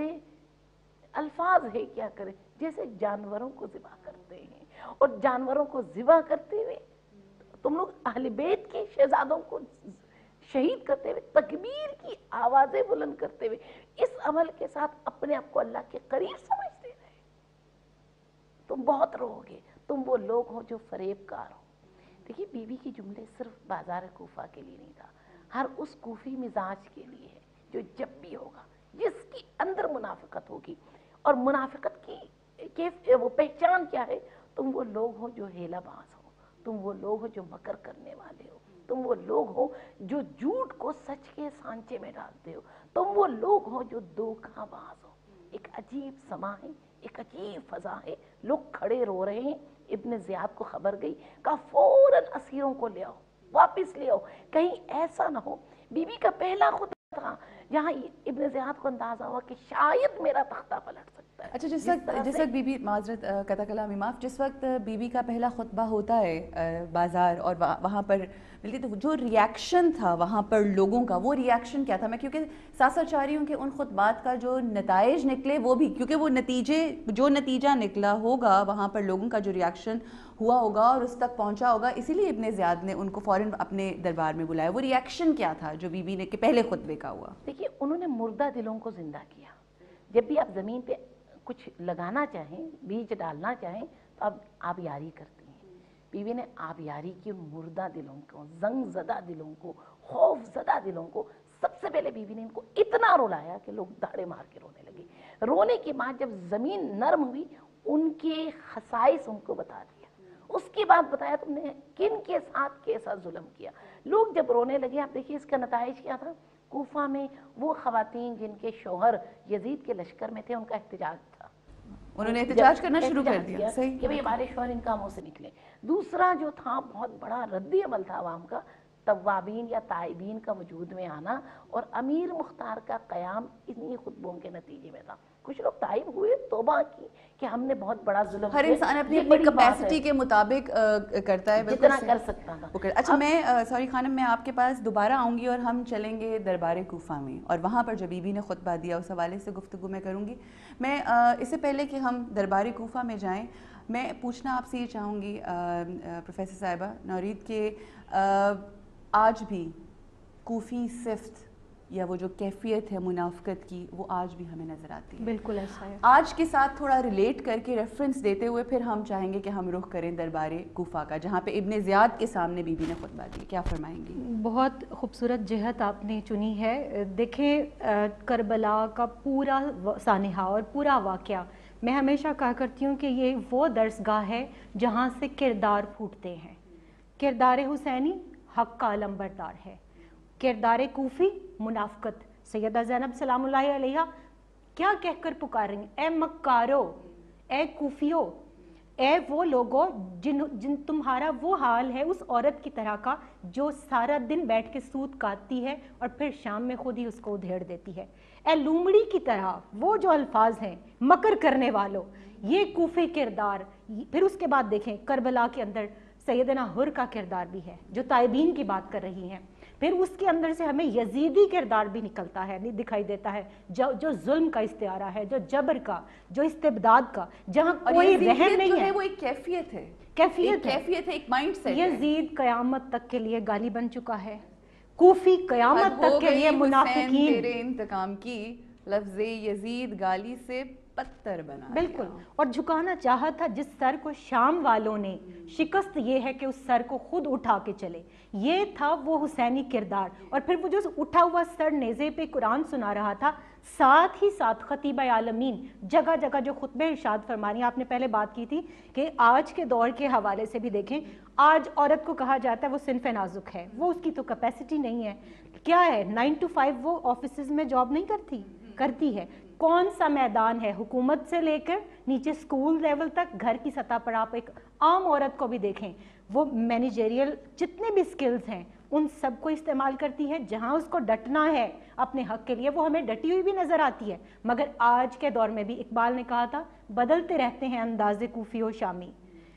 الفاظ ہے کیا کرے، جیسے جانوروں کو ذبح کرتے ہیں. اور جانوروں کو ذبح کرتے ہوئے تم لوگ اہل بیت کے شہزادوں کو شہید کرتے ہوئے تکبیر کی آوازیں بلند کرتے ہوئے اس عمل کے ساتھ اپنے آپ کو اللہ کے قریب سمجھتے رہے. تم بہت رو گے، تم وہ لوگ ہو جو فریب کار ہو. دیکھیے بی بی کی جملے صرف بازار کوفہ کے لیے نہیں تھا، ہر اس کوفی مزاج کے لیے ہے جو جب بھی ہوگا جس کی اندر منافقت ہوگی. اور منافقت کی وہ پہچان کیا ہے؟ تم وہ لوگ ہو جو ہیلا باز ہو، تم وہ لوگ ہو جو مکر کرنے والے ہو، تم وہ لوگ ہو جو جھوٹ کو سچ کے سانچے میں ڈالتے ہو، تم وہ لوگ ہو جو دھوکہ باز ہو. ایک عجیب سما ہے، ایک عجیب فضا ہے. لوگ کھڑے رو رہے ہیں. ابن زیاد کو خبر گئی، کہا فوراً اسیروں کو لے آؤ، واپس لے آؤ، کہیں ایسا نہ ہو. بی بی کا پہلا خطبہ تھا جہاں ابن زیاد کو اندازہ ہوا کہ شاید میرا تختہ پلٹ سکتا ہے. اچھا جس وقت جس وقت بی بی معذرت قطع کلامی معاف جس وقت بی بی کا پہلا خطبہ ہوتا ہے بازار اور وہاں پر ملتی تو جو ریاکشن تھا وہاں پر لوگوں کا وہ ریاکشن کیا تھا؟ میں کیونکہ ساتھ ساتھ چاہ رہی ہوں کہ ان خطبات کا جو نتائج نکلے وہ بھی کیونکہ وہ نتیجے جو نتیجہ نکلا ہوگا وہاں پر لوگوں کا جو ریاکشن ہوا ہوگا اور اس تک پہنچا ہوگا، اسی لیے ابن زیاد نے ان کو فوراً اپنے دربار میں بلایا. وہ ریاکشن کیا تھا جو بی بی نے کہ پہلے خطبے کا ہوا؟ دیکھیے انہوں نے مردہ دلوں کو زندہ کیا. جب بھی آپ زمین پہ کچھ لگانا چاہیں، بیج ڈالنا چاہیں تو آپ آبیاری کرتی ہیں. بیوی نے آبیاری کی مردہ دلوں کو، زنگ زدہ دلوں کو، خوف زدہ دلوں کو. سب سے پہلے بیوی نے ان کو اتنا رلایا کہ لوگ داڑے مار کے رونے لگے. رونے کے بعد جب زمین نرم ہوئی ان کے خصائص ان کو بتا دیا. اس کے بعد بتایا تم نے کن کے ساتھ کیسا ظلم کیا. لوگ جب رونے لگے آپ دیکھیے اس کا نتائج کیا تھا. کوفہ میں وہ خواتین جن کے شوہر یزید کے لشکر میں تھے ان کا احتجاج تھا. انہوں نے احتجاج کرنا شروع کر دیا کہ بھئی ہمارے شوہر ان کاموں سے نکلے. دوسرا جو تھا بہت بڑا ردی عمل تھا عوام کا، توابین یا تائبین کا وجود میں آنا اور امیر مختار کا قیام انہی خطبوں کے نتیجے میں تھا. کچھ لوگ تائب ہوئے، توبہ کی کہ ہم نے بہت بڑا ظلم کیا. ہر انسان اپنی اپنی کیپیسٹی کے مطابق کرتا ہے جتنا کر سکتا تھا. اچھا میں سوری خانم میں آپ کے پاس دوبارہ آؤں گی اور ہم چلیں گے دربار کوفہ میں اور وہاں پر جو بی بی نے خطبہ دیا اس حوالے سے گفتگو میں کروں گی. میں اس سے پہلے کہ ہم دربار کوفہ میں جائیں میں پوچھنا آپ سے یہ چاہوں گی پروفیسر صاحبہ نورید کہ آج بھی کوفی صفت یا وہ جو کیفیت ہے منافقت کی وہ آج بھی ہمیں نظر آتی ہے. بالکل ایسا ہے. آج کے ساتھ تھوڑا ریلیٹ کر کے ریفرنس دیتے ہوئے پھر ہم چاہیں گے کہ ہم رخ کریں دربار کوفہ کا جہاں پہ ابن زیاد کے سامنے بی بی نے خطبہ دیا. کیا فرمائیں گی؟ بہت خوبصورت جہت آپ نے چنی ہے. دیکھیں کربلا کا پورا سانحہ اور پورا واقعہ میں ہمیشہ کہا کرتی ہوں کہ یہ وہ درسگاہ ہے جہاں سے کردار پھوٹتے ہیں. کردار حسینی حق کا علم بردار ہے، کردار کوفی منافقت. سیدہ زینب سلام اللہ علیہ کیا کہہ کر پکار رہی ہیں؟ اے مکارو، اے کوفیو، اے وہ لوگوں جن جن تمہارا وہ حال ہے اس عورت کی طرح کا جو سارا دن بیٹھ کے سوت کاٹتی ہے اور پھر شام میں خود ہی اس کو ادھیڑ دیتی ہے. اے لومڑی کی طرح وہ جو الفاظ ہیں مکر کرنے والوں، یہ کوفی کردار. پھر اس کے بعد دیکھیں کربلا کے اندر سیدنا حر کا کردار بھی ہے جو تائبین کی بات کر رہی ہیں. پھر اس کے اندر سے ہمیں یزیدی کردار بھی نکلتا ہے، دکھائی دیتا ہے جو جو ظلم کا استعارہ ہے، جو جبر کا، جو استبداد کا، جہاں کوئی رحم نہیں ہے. وہ ایک کیفیت ہے، کیفیت ہے، کیفیت ہے، ایک مائنڈ سیٹ ہے. یزید قیامت تک کے لیے گالی بن چکا ہے. کوفی قیامت تک کے لیے منافقین. تیرے انتقام کی لفظ یزید گالی سے پتھر بنا. بالکل. اور جھکانا چاہا تھا جس سر کو شام والوں نے، شکست یہ ہے کہ اس سر کو خود اٹھا کے چلے. یہ تھا وہ حسینی کردار. اور پھر وہ جو اٹھا ہوا سر نیزے پہ قرآن سنا رہا تھا، ساتھ ہی ساتھ خطیبہ عالمین جگہ جگہ جو خطبے ارشاد فرمانی. آپ نے پہلے بات کی تھی کہ آج کے دور کے حوالے سے بھی دیکھیں، آج عورت کو کہا جاتا ہے وہ صنف نازک ہے، وہ اس کی تو کیپیسٹی نہیں ہے. کیا ہے نائن ٹو فائیو وہ آفیسز میں جاب نہیں کرتی کرتی ہے. کون سا میدان ہے حکومت سے لے کر نیچے سکول لیول تک گھر کی سطح پر آپ ایک عام عورت کو بھی دیکھیں، وہ مینیجریل جتنے بھی سکلز ہیں ان سب کو استعمال کرتی ہے. جہاں اس کو ڈٹنا ہے اپنے حق کے لیے وہ ہمیں ڈٹی ہوئی بھی نظر آتی ہے. مگر آج کے دور میں بھی اقبال نے کہا تھا بدلتے رہتے ہیں انداز کوفی و شامی.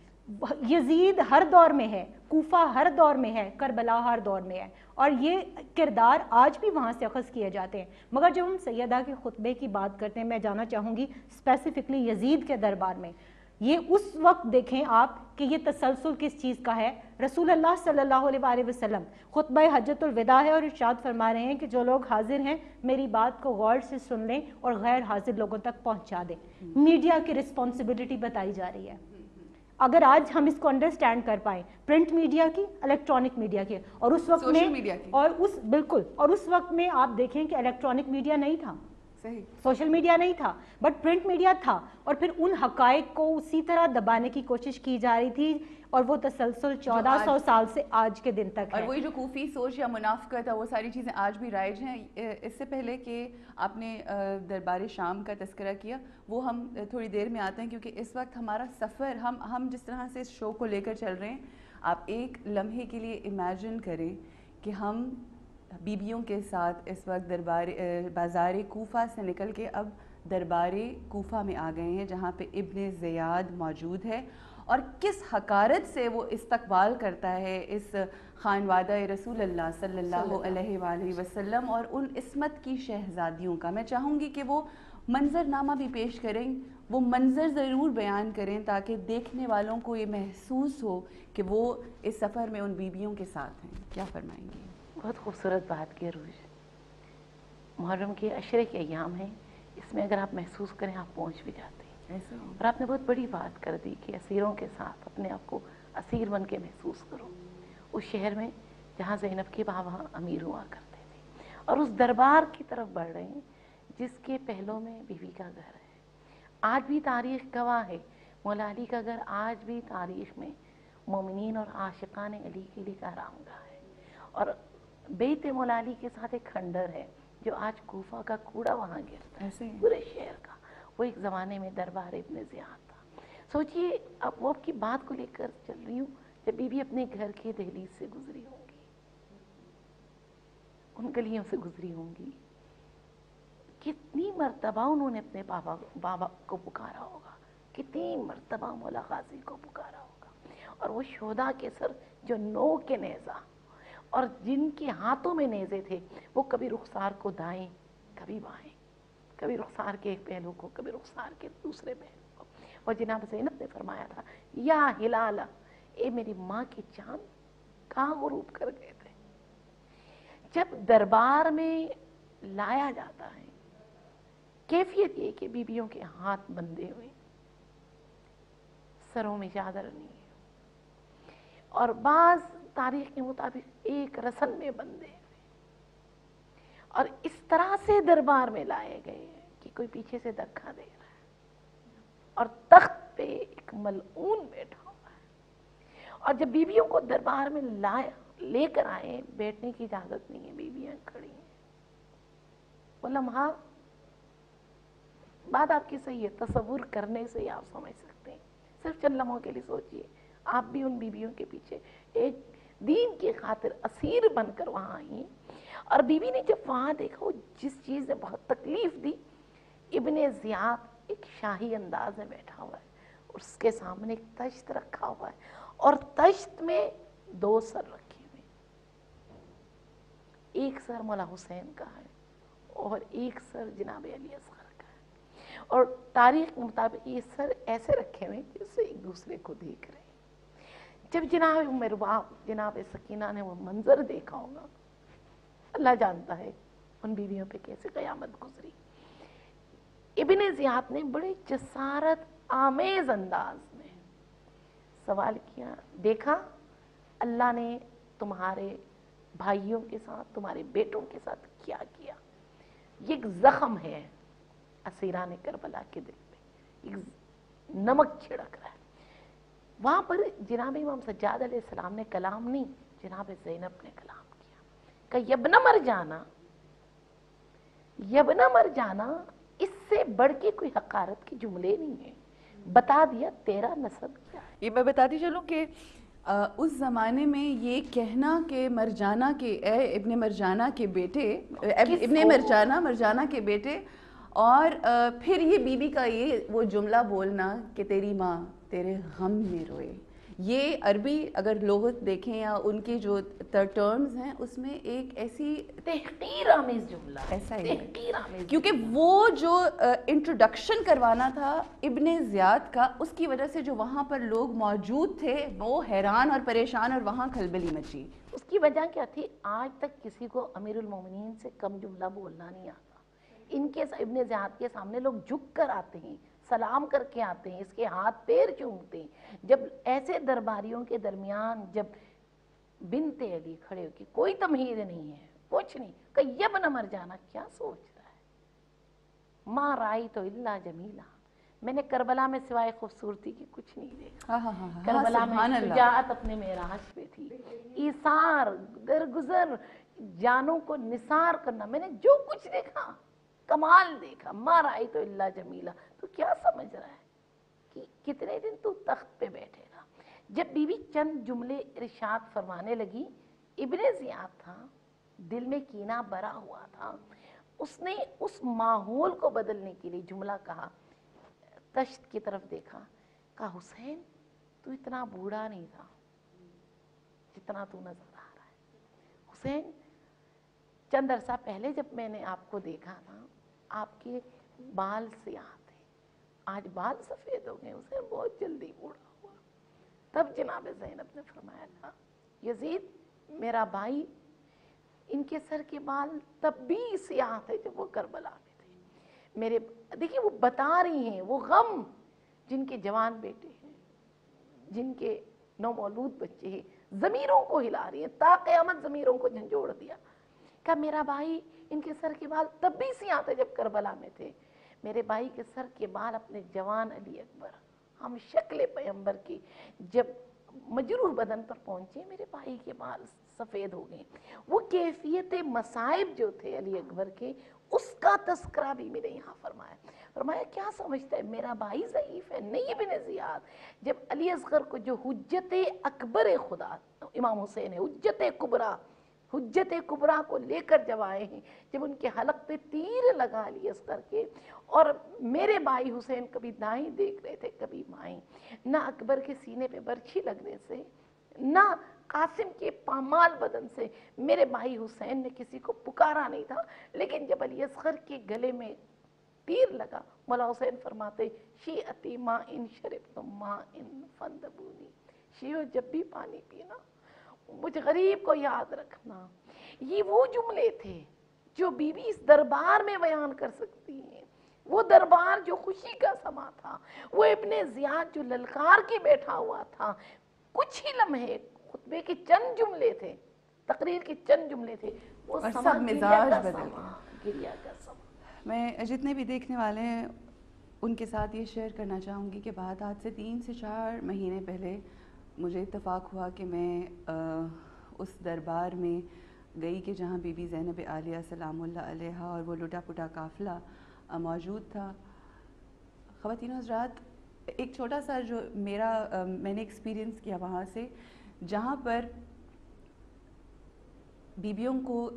یزید ہر دور میں ہے، کوفہ ہر دور میں ہے، کربلا ہر دور میں ہے، اور یہ کردار آج بھی وہاں سے اخذ کیے جاتے ہیں. مگر جب ہم سیدہ کے خطبے کی بات کرتے ہیں، میں جانا چاہوں گی اسپیسیفکلی یزید کے دربار میں. یہ اس وقت دیکھیں آپ کہ یہ تسلسل کس چیز کا ہے. رسول اللہ صلی اللہ علیہ وسلم خطبہ حجۃ الوداع ہے اور ارشاد فرما رہے ہیں کہ جو لوگ حاضر ہیں میری بات کو غور سے سن لیں اور غیر حاضر لوگوں تک پہنچا دیں. میڈیا کی رسپانسبلٹی بتائی جا رہی ہے. اگر آج ہم اس کو انڈرسٹینڈ کر پائیں، پرنٹ میڈیا کی، الیکٹرانک میڈیا کی، اور اس وقت میں اور اس بالکل اور اس وقت میں آپ دیکھیں کہ الیکٹرانک میڈیا نہیں تھا، سوشل میڈیا نہیں تھا، بٹ پرنٹ میڈیا تھا. اور پھر ان حقائق کو اسی طرح دبانے کی کوشش کی جا رہی تھی اور وہ تسلسل چودہ سو سال سے آج کے دن تک ہے. اور وہی جو کوفی سوچ یا منافقت ہے وہ ساری چیزیں آج بھی رائج ہیں. اس سے پہلے کہ آپ نے دربار شام کا تذکرہ کیا وہ ہم تھوڑی دیر میں آتے ہیں کیونکہ اس وقت ہمارا سفر ہم ہم جس طرح سے اس شو کو لے کر چل رہے ہیں، آپ ایک لمحے کے لیے امیجن کریں کہ ہم بیبیوں کے ساتھ اس وقت دربار بازار کوفہ سے نکل کے اب दरबार कूफा में आ गए हैं जहाँ पे इब्न ज़ियाद मौजूद है और किस हकारत से वो इस्तकबाल करता है इस खानवादा रसूल अल्लाह सल्लल्लाहु अलैहि वसल्लम और उन इस्मत की शहज़ादियों का। मैं चाहूँगी कि वो मंजरनामा भी पेश करें, वो मंज़र ज़रूर बयान करें ताकि देखने वालों को ये महसूस हो कि वो इस सफ़र में उन बीबियों के साथ हैं। क्या फरमाएंगी? बहुत खूबसूरत बात की अरूज। मुहर्रम के अशरे के अयाम हैं, इसमें अगर आप महसूस करें आप पहुँच भी जाते हैं। और आपने बहुत बड़ी बात कर दी कि असीरों के साथ अपने आप को असीर बन के महसूस करो उस शहर में जहाँ ज़ैनब के बाबा अमीर हुआ करते थे, और उस दरबार की तरफ बढ़ रहे हैं जिसके पहलों में बीवी का घर है। आज भी तारीख़ गवाह है, मौला अली का घर आज भी तारीख़ में मोमिनीन और आशिकान अली के लिए आरामगाह है। और बेत मौला अली के साथ एक खंडर है जो आज कूफा का कूड़ा वहाँ गिरता है पूरे शहर का। वो एक ज़माने में दरबार इब्न ज़ियाद था। सोचिए, अब वो आपकी बात को लेकर चल रही हूँ, जब बीबी अपने घर की दहलीज से गुजरी होंगी, उन गलियों से गुजरी होंगी, कितनी मर्तबा उन्होंने अपने बाबा बाबा को पुकारा होगा, कितनी मर्तबा मौला गाजी को पुकारा होगा। और वो शोधा के सर जो नो के नेज़ा और जिनके हाथों में नेज़े थे, वो कभी रुखसार को दाएं कभी बाएं, कभी रुखसार के एक पहलू को कभी रुखसार के दूसरे पहलू को। और जनाब ज़ैनब ने फरमाया था, या हिलाला, ए मेरी माँ की चांद कहाँ गुरूब कर गए थे। जब दरबार में लाया जाता है, कैफियत ये कि बीबियों के हाथ बंधे हुए, सरों में चादर नहीं है, और बाज तारीख के मुताबिक एक रसन में बंधे हुए, और इस तरह से दरबार में लाए गए कि कोई पीछे से धक्का दे रहा है और तख्त पे एक मलऊन बैठा हुआ है। और जब बीबियों को दरबार में लाया लेकर आए, बैठने की इजाजत नहीं है, बीबियां खड़ी हैं। वो लम्हा, बात आपकी सही है, तसव्वुर करने से ही आप समझ सकते हैं। सिर्फ चंद लम्हों के लिए सोचिए, आप भी उन बीबियों के पीछे एक दीन की खातिर असीर बनकर वहां आई। और बीबी ने जब वहां देखा, वो जिस चीज ने बहुत तकलीफ दी, इब्ने ज़ियाद एक शाही अंदाज में बैठा हुआ है, उसके सामने एक तश्त रखा हुआ है और तश्त में दो सर रखे हुए, एक सर मौला हुसैन का है और एक सर जनाब अली असगर का है। और तारीख के मुताबिक ये सर ऐसे रखे हुए जैसे एक दूसरे को देख रहे हैं। जब जनाब उम्र बाप जनाब सकीना ने वो मंजर देखा होगा, अल्लाह जानता है उन बीवियों पे कैसे क़यामत गुजरी। इब्ने ज़ियाद ने बड़े जसारत आमेज अंदाज में सवाल किया, देखा अल्लाह ने तुम्हारे भाइयों के साथ, तुम्हारे बेटों के साथ क्या किया। ये एक जख्म है असीरान करबला के दिल पे, एक नमक छिड़क रहा है। वहां पर जनाब इमाम सज्जाद अलैहिस्सलाम ने कलाम नहीं, जनाब ज़ैनब ने कलाम किया, कि यब्ना मर जाना, यब्ना मर जाना, इससे बढ़ के कोई हकारत के जुमले नहीं है। बता दिया तेरा नसब क्या है। ये मैं बताती चलूं कि उस ज़माने में ये कहना कि मरजाना के ए इब्ने मरजाना के बेटे, इब्ने मरजाना मरजाना के बेटे, और आ, फिर ये बीबी का ये वो जुमला बोलना कि तेरी माँ तेरे गम में रोए, ये अरबी अगर लोग देखें या उनके जो टर्म्स हैं उसमें एक ऐसी तहकीर आमेज जुमला, ऐसा ही है, क्योंकि वो जो इंट्रोडक्शन करवाना था इब्ने ज़ियाद का, उसकी वजह से जो वहाँ पर लोग मौजूद थे वो हैरान और परेशान और वहाँ खलबली मची। उसकी वजह क्या थी, आज तक किसी को अमीरुल मोमिनीन से कम जुमला बोलना नहीं आता। इनके इब्ने ज़ियाद के सामने लोग झुक कर आते हैं, सलाम करके आते हैं, इसके हाथ पैर चूमते हैं। जब ऐसे दरबारियों के दरमियान जब बिनते अली खड़े हो कि कोई तमहीद नहीं है, कुछ नहीं, कि यब न मर जाना, क्या सोच रहा है। माँ राई तो इल्ला जमीला, मैंने करबला में सिवाय खूबसूरती की कुछ नहीं देखा। हाँ हाँ हाँ, करबला में शुजाअत अपने मेराज पे थी, ईसार दरगुजर, जानों को निसार करना, मैंने जो कुछ देखा कमाल देखा। माँ राई तो इल्ला जमीला, तो क्या समझ रहा है कि कितने दिन तू तख्त पे बैठेगा। जब बीवी चंद जुमले इरशाद फरमाने लगी, इब्ने ज़ियाद था, दिल में कीना भरा हुआ था, اس نے اس ماحول کو بدلنے کے لیے جملہ کہا، تشت کی طرف دیکھا، کہا حسین تو اتنا بوڑھا نہیں تھا جتنا تو نظر آ رہا ہے۔ حسین چند عرصہ پہلے جب میں نے آپ کو دیکھا تھا آپ کے بال سیاہ تھے، آج بال سفید ہو گئے، حسین بہت جلدی بوڑھا ہوا۔ تب جناب زینب نے فرمایا تھا یزید میرا بھائی، ان کے سر کے بال تب بھی سیاہ تھے جب وہ کربلا میں تھے۔ میرے دیکھیں وہ بتا رہی ہیں وہ غم جن کے جوان بیٹے ہیں، جن کے نومولود بچے ہیں، ضمیروں کو ہلا رہی ہیں، تا قیامت ضمیروں کو جھنجھوڑ دیا۔ کہ میرا بھائی ان کے سر کے بال تب بھی سیاہ تھے جب کربلا میں تھے، میرے بھائی کے سر کے بال اپنے جوان علی اکبر ہم شکل پیغمبر کی جب مجروح بدن پر پہنچے، میرے بھائی کے بال سفید ہو گئے۔ وہ کیفیت مصائب جو تھے علی اکبر کے، اس کا تذکرہ بھی میرے یہاں فرمایا۔ فرمایا کیا سمجھتا ہے میرا بھائی ضعیف ہے؟ نہیں ابن زیاد، جب علی اصغر کو جو حجت اکبر خدا امام حسین ہے، حجت کبریٰ، حجت کبریٰ کو لے کر جب آئے ہیں، جب ان کے حلق پہ تیر لگا علی اصغر کے، اور میرے بھائی حسین کبھی دائیں دیکھ رہے تھے کبھی بائیں، نہ اکبر کے سینے پہ برچھی لگنے سے، نہ قاسم کے پامال بدن سے میرے بھائی حسین نے کسی کو پکارا نہیں تھا، لیکن جب علی اصغر کے گلے میں تیر لگا، مولا حسین فرماتے شیعتی ما ان شربتم ما ان فندبونی، شیعو جب بھی پانی پینا مجھ غریب کو یاد رکھنا۔ یہ وہ جملے تھے جو بی بی اس دربار میں بیان کر سکتی ہیں، وہ دربار جو خوشی کا سما تھا، وہ ابن زیاد جو للکار کے بیٹھا ہوا تھا، کچھ ہی لمحے خطبے کے چند جملے تھے، تقریر کے چند جملے تھے، وہ اور سما سب گریا مزاج کا بدل سما، گیا۔ گریا کا سما۔ میں جتنے بھی دیکھنے والے ہیں ان کے ساتھ یہ شیئر کرنا چاہوں گی کہ بات آج سے تین سے چار مہینے پہلے مجھے اتفاق ہوا کہ میں اس دربار میں گئی کہ جہاں بی بی زینب عالیہ سلام اللہ علیہا اور وہ لٹا پٹا قافلہ موجود تھا۔ خواتین حضرات، ایک چھوٹا سا جو میرا میں نے ایکسپیرینس کیا وہاں سے، جہاں پر بیبیوں کو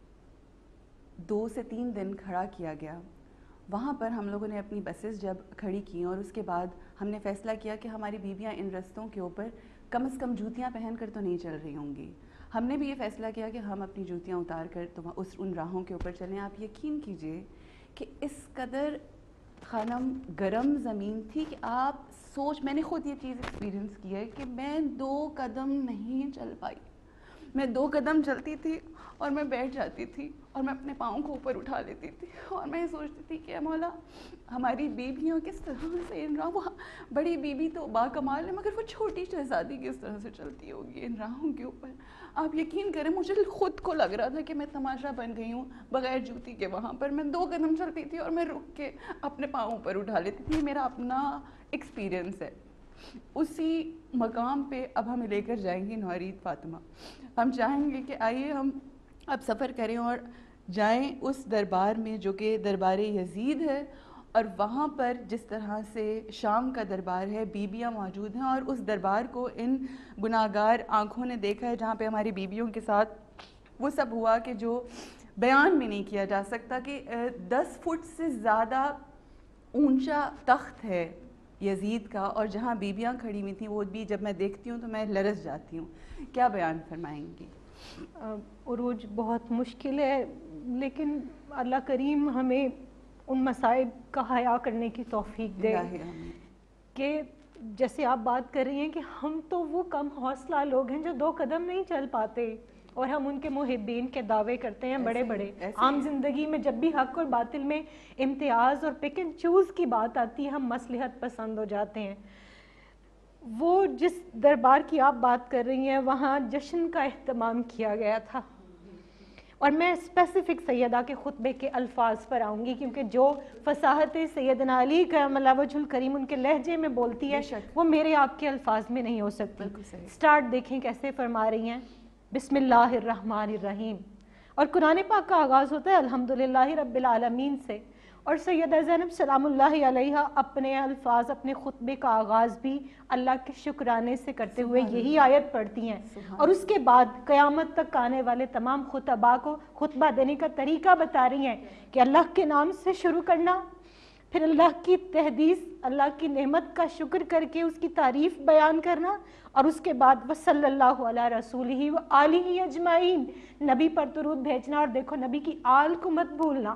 دو سے تین دن کھڑا کیا گیا، وہاں پر ہم لوگوں نے اپنی بسز جب کھڑی کی اور اس کے بعد ہم نے فیصلہ کیا کہ ہماری بیویاں ان رستوں کے اوپر کم از کم جوتیاں پہن کر تو نہیں چل رہی ہوں گی۔ ہم نے بھی یہ فیصلہ کیا کہ ہم اپنی جوتیاں اتار کر تو اس ان راہوں کے اوپر چلیں۔ آپ یقین کیجئے کہ اس قدر خانم گرم زمین تھی کہ آپ سوچ، میں نے خود یہ چیز ایکسپیرینس کی ہے کہ میں دو قدم نہیں چل پائی۔ میں دو قدم چلتی تھی اور میں بیٹھ جاتی تھی اور میں اپنے پاؤں کو اوپر اٹھا لیتی تھی اور میں سوچتی تھی کہ مولا ہماری بیویاں کس طرح سے ان راہوں، بڑی بیوی تو باکمال ہے مگر وہ چھوٹی شہزادی کس طرح سے چلتی ہوگی ان راہوں کے اوپر۔ آپ یقین کریں مجھے خود کو لگ رہا تھا کہ میں تماشا بن گئی ہوں بغیر جوتی کے۔ وہاں پر میں دو قدم چلتی تھی اور میں رک کے اپنے پاؤں اوپر اٹھا لیتی تھی۔ یہ میرا اپنا ایکسپیرینس ہے۔ اسی مقام پہ اب ہمیں لے کر جائیں گی نوارید فاطمہ۔ ہم چاہیں گے کہ آئیے ہم اب سفر کریں اور جائیں اس دربار میں جو کہ دربار یزید ہے، اور وہاں پر جس طرح سے شام کا دربار ہے، بیبیاں موجود ہیں، اور اس دربار کو ان گناہگار آنکھوں نے دیکھا ہے جہاں پہ ہماری بیبیوں کے ساتھ وہ سب ہوا کہ جو بیان میں نہیں کیا جا سکتا، کہ دس فٹ سے زیادہ اونچا تخت ہے یزید کا، اور جہاں بیبیاں کھڑی ہوئی تھیں وہ بھی جب میں دیکھتی ہوں تو میں لرز جاتی ہوں۔ کیا بیان فرمائیں گی؟ عروج بہت مشکل ہے، لیکن اللہ کریم ہمیں ان مصائب کا حیا کرنے کی توفیق دے کہ جیسے آپ بات کر رہی ہیں کہ ہم تو وہ کم حوصلہ لوگ ہیں جو دو قدم نہیں چل پاتے، اور ہم ان کے محبین کے دعوے کرتے ہیں بڑے بڑے۔ عام زندگی میں جب بھی حق اور باطل میں امتیاز اور پک اینڈ چوز کی بات آتی ہے ہم مصلحت پسند ہو جاتے ہیں۔ وہ جس دربار کی آپ بات کر رہی ہیں وہاں جشن کا اہتمام کیا گیا تھا، اور میں اسپیسیفک سیدہ کے خطبے کے الفاظ پر آؤں گی کیونکہ جو فصاحت سیدنا علی کرم اللہ وجہ الکریم ان کے لہجے میں بولتی ہے وہ میرے آپ کے الفاظ میں نہیں ہو سکتی۔ سٹارٹ دیکھیں کیسے فرما رہی ہیں، بسم اللہ الرحمن الرحیم، اور قرآن پاک کا آغاز ہوتا ہے الحمدللہ رب العالمین سے، اور سیدہ زینب سلام اللہ علیہا اپنے الفاظ اپنے خطبے کا آغاز بھی اللہ کے شکرانے سے کرتے ہوئے یہی آیت پڑھتی ہیں، اور اس کے بعد قیامت تک آنے والے تمام خطباء کو خطبہ دینے کا طریقہ بتا رہی ہیں کہ اللہ کے نام سے شروع کرنا، پھر اللہ کی تحدیث، اللہ کی نعمت کا شکر کر کے اس کی تعریف بیان کرنا، اور اس کے بعد وصلی اللہ علیہ رسولہ و آلہ اجمعین، نبی پر درود بھیجنا، اور دیکھو نبی کی آل کو مت بھولنا،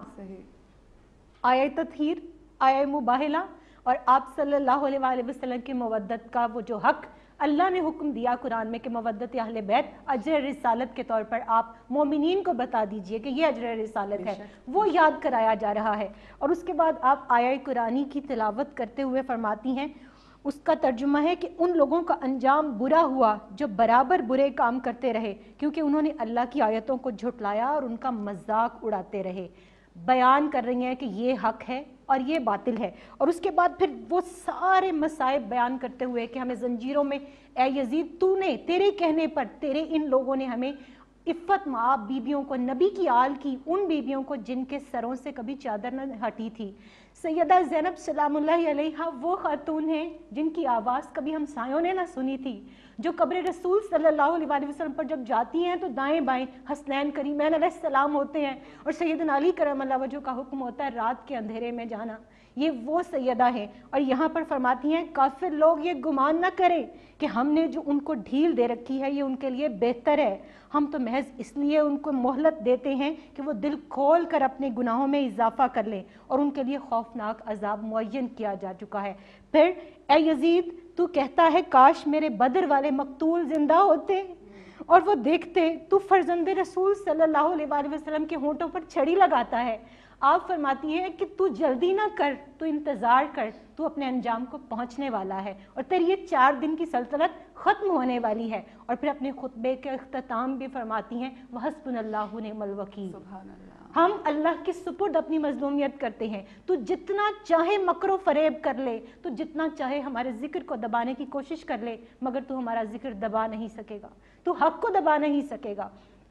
آیہ تطہیر، آیہ مباہلہ، اور آپ صلی اللہ علیہ وآلہ وسلم کی مودت کا وہ جو حق اللہ نے حکم دیا قرآن میں کہ مودت اہل بیت اجر رسالت کے طور پر آپ مومنین کو بتا دیجئے کہ یہ اجر رسالت ہے، وہ یاد کرایا جا رہا ہے۔ اور اس کے بعد آپ آیہ قرآنی کی تلاوت کرتے ہوئے فرماتی ہیں، اس کا ترجمہ ہے کہ ان لوگوں کا انجام برا ہوا جو برابر برے کام کرتے رہے، کیونکہ انہوں نے اللہ کی آیتوں کو جھٹلایا اور ان کا مذاق اڑاتے رہے۔ بیان کر رہی ہیں کہ یہ حق ہے اور یہ باطل ہے، اور اس کے بعد پھر وہ سارے مسائب بیان کرتے ہوئے کہ ہمیں زنجیروں میں، اے یزید تو نے تیرے کہنے پر تیرے ان لوگوں نے ہمیں عفت مآب بیبیوں کو، نبی کی آل کی ان بیبیوں کو جن کے سروں سے کبھی چادر نہ ہٹی تھی۔ سیدہ زینب سلام اللہ علیہا وہ خاتون ہیں جن کی آواز کبھی ہم سایوں نے نہ سنی تھی، جو قبر رسول صلی اللہ علیہ وآلہ وسلم پر جب جاتی ہیں تو دائیں بائیں حسنین کریمین علیہ السلام ہوتے ہیں، اور سیدنا علی کرم اللہ وجہہ کا حکم ہوتا ہے رات کے اندھیرے میں جانا۔ یہ وہ سیدہ ہیں، اور یہاں پر فرماتی ہیں کافر لوگ یہ گمان نہ کریں کہ ہم نے جو ان کو ڈھیل دے رکھی ہے یہ ان کے لیے بہتر ہے، ہم تو محض اس لیے ان کو مہلت دیتے ہیں کہ وہ دل کھول کر اپنے گناہوں میں اضافہ کر لیں، اور ان کے لیے خوفناک عذاب معین کیا جا چکا ہے۔ پھر اے یزید تو کہتا ہے کاش میرے بدر والے مقتول زندہ ہوتے اور وہ دیکھتے تو فرزند رسول صلی اللہ علیہ وآلہ وسلم کے ہونٹوں پر چھڑی لگاتا ہے۔ آپ فرماتی ہیں کہ تو جلدی نہ کر، تو انتظار کر، تو اپنے انجام کو پہنچنے والا ہے، اور تیری یہ چار دن کی سلطنت ختم ہونے والی ہے۔ اور پھر اپنے خطبے کے اختتام بھی فرماتی ہیں وَحَسْبُنَ اللَّهُ نِعْمَ الْوَكِيلُ، سبحان اللہ، ہم اللہ کے سپرد اپنی مظلومیت کرتے ہیں، تو جتنا چاہے مکر و فریب کر لے، تو جتنا چاہے ہمارے ذکر کو دبانے کی کوشش کر لے، مگر تو ہمارا ذکر دبا نہیں سکے گا، تو حق کو دبا نہیں سکے گا۔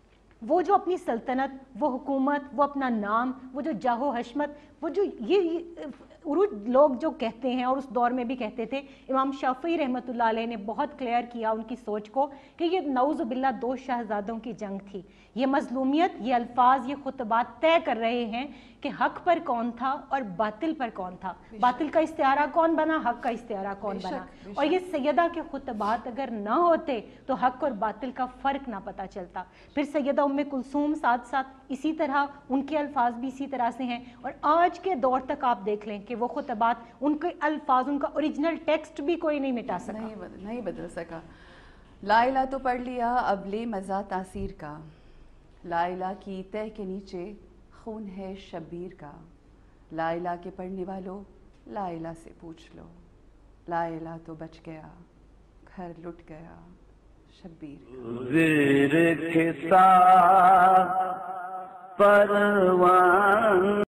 وہ جو اپنی سلطنت، وہ حکومت، وہ اپنا نام، وہ جو جاہ و حشمت، وہ جو یہ عروج لوگ جو کہتے ہیں، اور اس دور میں بھی کہتے تھے، امام شافعی رحمۃ اللہ علیہ نے بہت کلیئر کیا ان کی سوچ کو کہ یہ نعوذ باللہ دو شہزادوں کی جنگ تھی۔ یہ مظلومیت، یہ الفاظ، یہ خطبات طے کر رہے ہیں کہ حق پر کون تھا اور باطل پر کون تھا، باطل کا استعارہ کون بنا، حق کا استعارہ کون بنا۔ اور یہ سیدہ کے خطبات اگر نہ ہوتے تو حق اور باطل کا فرق نہ پتہ چلتا۔ پھر سیدہ ام کلثوم ساتھ ساتھ اسی طرح، ان کے الفاظ بھی اسی طرح سے ہیں، اور آج کے دور تک آپ دیکھ لیں کہ وہ خطبات، ان کے الفاظ، ان کا اوریجنل ٹیکسٹ بھی کوئی نہیں مٹا سکا، نہیں بدل نہیں بدل سکا۔ لا الہ تو پڑھ لیا، اب لے مزہ تاثیر کا، لا الہ کی تہ کے نیچے خون ہے شبیر کا، لا الہ کے پڑھنے والوں لا الہ سے پوچھ لو، لا الہ تو بچ گیا گھر لٹ گیا شبیر کا۔ زیر کے ساتھ پروان